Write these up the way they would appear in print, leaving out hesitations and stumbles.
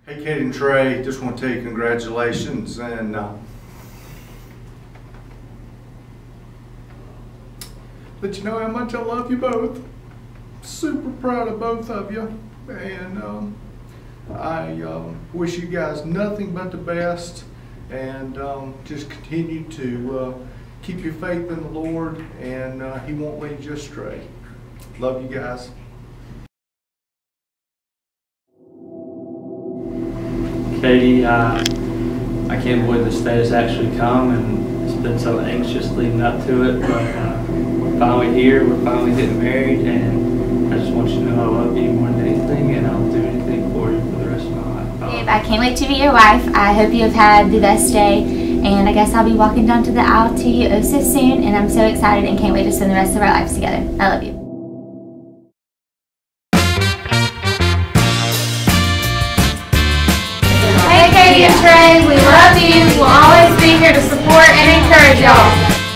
Hey, Katie and Trey, just want to tell you congratulations and let you know how much I love you both. Super proud of both of you, and I wish you guys nothing but the best, and just continue to keep your faith in the Lord, and He won't lead you astray. Love you guys. Katie, I can't believe this day has actually come, and it's been so anxious leading up to it, but we're finally here, we're finally getting married, and I just want you to know I love you more than anything, and I'll do anything for you for the rest of my life. Babe, I can't wait to be your wife. I hope you have had the best day, and I guess I'll be walking down to the aisle to you oh so soon, and I'm so excited and can't wait to spend the rest of our lives together. I love you. Katie and Trey, we love you. We'll always be here to support and encourage y'all.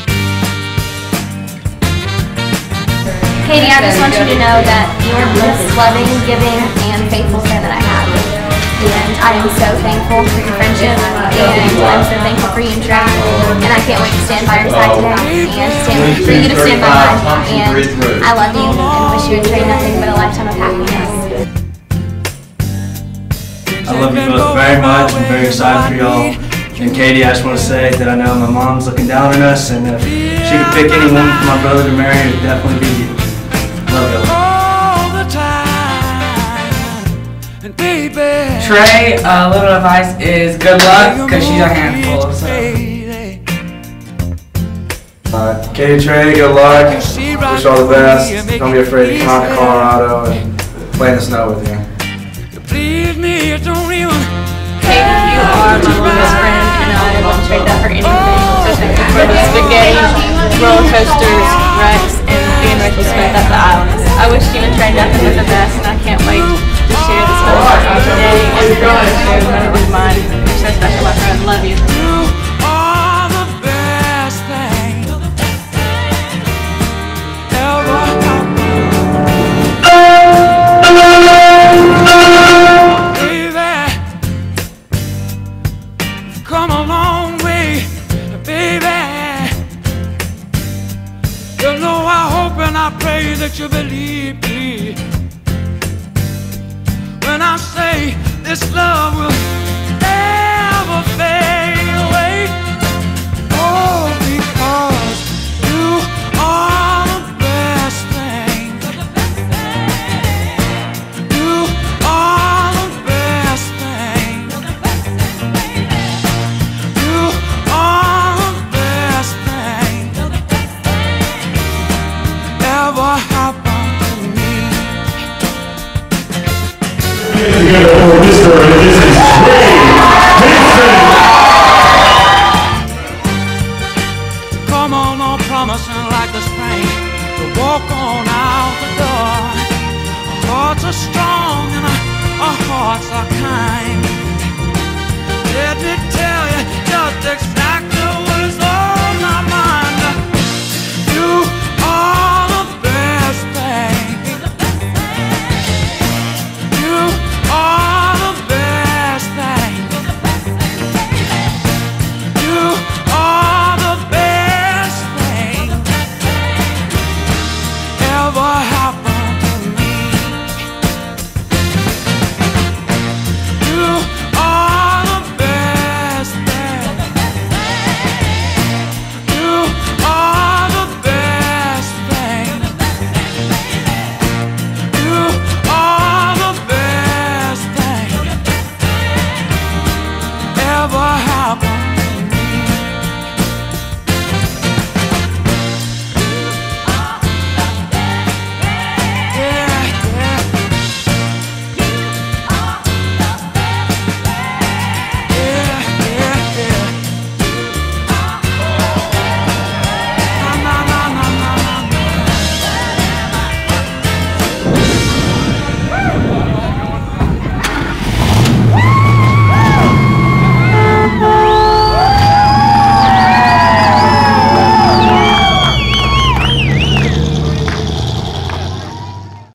Katie, I just want you to know that you're the most loving, giving, and faithful friend that I have. And I am so thankful for your friendship, and I'm so thankful for you and Trey. And I can't wait to stand by your side today, and for you to stand by mine. And I love you and wish you and Trey nothing but a lifetime of happiness. I love you both very much. I'm very excited for y'all. And Katie, I just want to say that I know my mom's looking down on us, and if she could pick anyone for my brother to marry, it would definitely be you. Love y'all. Trey, a little advice is good luck, because she's a handful. So. Katie, Trey, good luck. Wish you all the best. Don't be afraid to come out to Colorado and play in the snow with you. Katie, you are my longest friend, and I won't trade that for anything. For the spaghetti, roller coasters, Rex, and being Rachel Smith at the island. I wish you and Trey nothing but the best, and I can't wait to share this moment today and to share the moment with mine. You're so special, my friend. Love you. Come a long way, baby. You know I hope and I pray that you believe me when I say this love will never fade away. Oh, because you are the best thing. You are the best thing. You are the best thing ever happened to me. Come on, all promising like the spring to walk on out the door. Our hearts are strong and our hearts are kind.